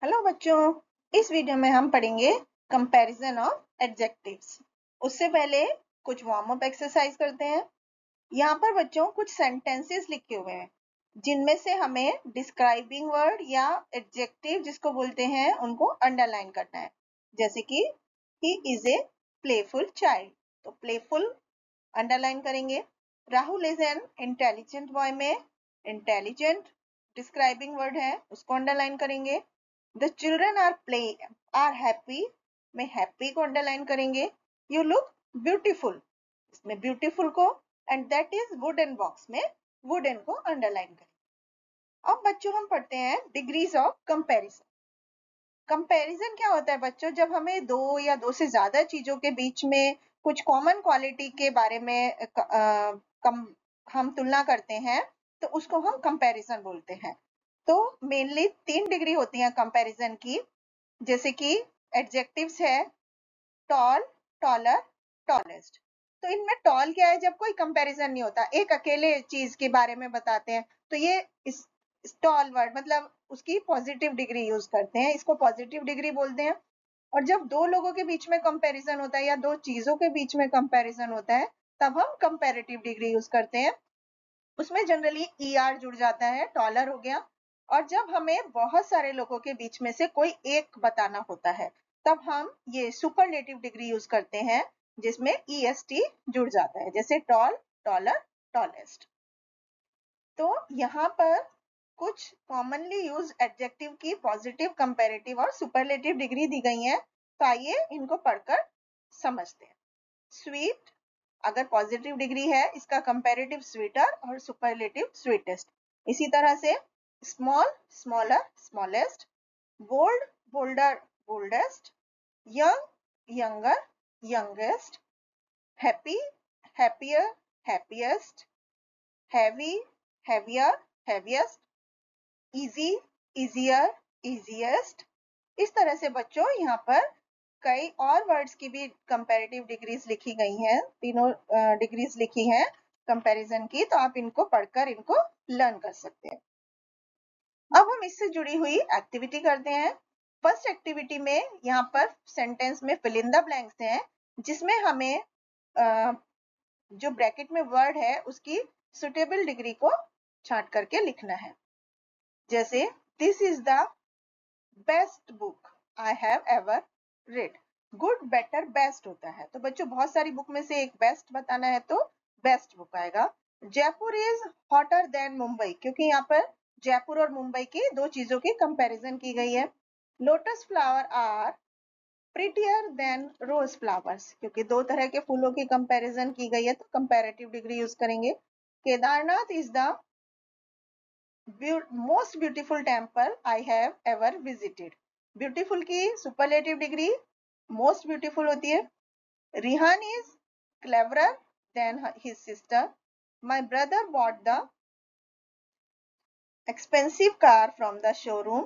Hello बच्चों, इस video में हम पढ़ेंगे कंपैरिजन ऑफ एडजेक्टिव्स। उससे पहले कुछ वार्म अप एक्सरसाइज करते हैं। यहाँ पर बच्चों कुछ सेंटेंसेस लिखे हुए हैं जिनमें से हमें डिस्क्राइबिंग वर्ड या एडजेक्टिव जिसको बोलते हैं उनको अंडरलाइन करना है। जैसे कि he is a playful child, तो प्लेफुल अंडरलाइन करेंगे। Rahul is an intelligent boy में इंटेलिजेंट डिस्क्राइबिंग वर्ड है, उसको अंडरलाइन करेंगे। The children are happy में happy को अंडरलाइन करेंगे। You look beautiful इसमें beautiful को and that is wooden box में wooden को अंडरलाइन करेंगे। अब बच्चों हम पढ़ते हैं डिग्रीज ऑफ कंपैरिजन। कंपैरिजन क्या होता है बच्चों? जब हमें दो या दो से ज्यादा चीजों के बीच में कुछ कॉमन क्वालिटी के बारे में हम तुलना करते हैं तो उसको हम कंपैरिजन बोलते हैं। तो मेनली 3 डिग्री होती हैं कंपैरिजन की। जैसे कि एडजेक्टिव्स है टॉल, टॉलर, टॉलेस्ट। तो इनमें टॉल क्या है? जब कोई कंपैरिजन नहीं होता, एक अकेले चीज के बारे में बताते हैं तो ये इस टॉल वर्ड मतलब उसकी पॉजिटिव डिग्री यूज करते हैं, इसको पॉजिटिव डिग्री बोलते हैं। और जब दो लोगों के बीच में कंपैरिजन होता है या दो चीजों के बीच में कंपैरिजन होता है तब हम कंपैरेटिव डिग्री यूज करते हैं। उसमें जनरली ER जुड़ जाता है, डॉलर हो गया। और जब हमें बहुत सारे लोगों के बीच में से कोई एक बताना होता है तब हम ये सुपरलेटिव डिग्री यूज करते हैं जिसमें EST जुड़ जाता है, जैसे टॉल, टॉलर, टॉलेस्ट। तो यहाँ पर कुछ कॉमनली यूज एडजेक्टिव की पॉजिटिव, कंपैरेटिव और सुपरलेटिव डिग्री दी गई है। तो आइए इनको पढ़कर समझते हैं। स्वीट अगर पॉजिटिव डिग्री है इसका कंपैरेटिव स्वीटर और सुपरलेटिव स्वीटेस्ट। इसी तरह से small, smaller, smallest, bold, bolder, boldest, young, younger, youngest, happy, happier, happiest, heavy, heavier, heaviest, easy, easier, easiest. इस तरह से बच्चों यहाँ पर कई और वर्ड्स की भी कंपैरेटिव डिग्रीज लिखी गई हैं, तीनों डिग्रीज लिखी हैं कंपैरिजन की, तो आप इनको पढ़कर इनको लर्न कर सकते हैं। अब हम इससे जुड़ी हुई एक्टिविटी करते हैं। फर्स्ट एक्टिविटी में यहाँ पर सेंटेंस में फिल इन द ब्लैंक्स हैं जिसमें हमें जो ब्रैकेट में वर्ड है उसकी सुटेबल डिग्री को छांट करके लिखना है। जैसे this is the best book I have ever read. Good, better, best होता है, तो बच्चों बहुत सारी बुक में से एक बेस्ट बताना है तो बेस्ट बुक आएगा। Jaipur is hotter than Mumbai, क्योंकि यहाँ पर जयपुर और मुंबई की दो चीजों की कंपैरिजन की गई है। Lotus flower are prettier than rose flowers, क्योंकि दो तरह के फूलों की कंपैरिजन की गई है तो कंपैरेटिव डिग्री यूज करेंगे। Kedarnath is the most beautiful temple I have ever visited. Beautiful की सुपरलेटिव डिग्री मोस्ट ब्यूटीफुल होती है। Rihan is cleverer than his sister. My brother bought the expensive car from the showroom.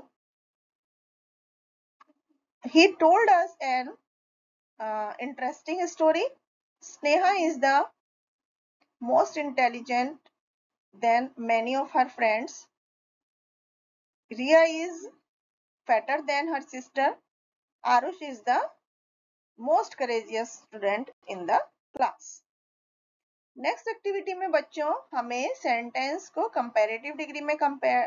He told us an interesting story. Sneha is the most intelligent than many of her friends. Riya is fatter than her sister. Arush is the most courageous student in the class. Next activity में बच्चों हमें sentence को comparative degree में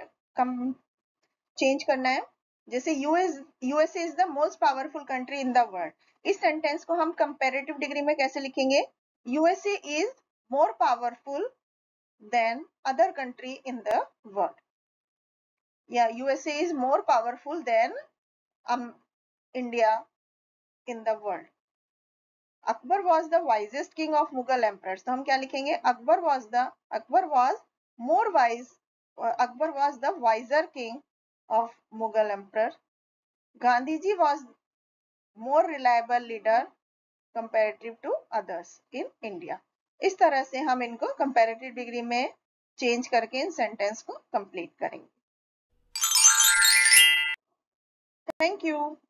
change करना है। जैसे USA is the most powerful country in the world. इस sentence को हम कंपैरेटिव डिग्री में कैसे लिखेंगे? USA is more powerful than other country in the world, या USA is more powerful than India in the world. Akbar was the wisest king of Mughal emperors, तो हम क्या लिखेंगे? Akbar was more wise, Akbar was the wiser king of Mughal emperor. Gandhiji was more reliable leader comparative to others in India. इस तरह से हम इनको comparative degree में चेंज करके इन सेंटेंस को कंप्लीट करेंगे। Thank you.